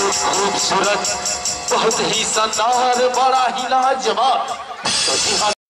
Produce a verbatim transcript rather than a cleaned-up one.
खूबसूरत, बहुत ही शानदार, बड़ा ही लाजवाब। तो जी हाँ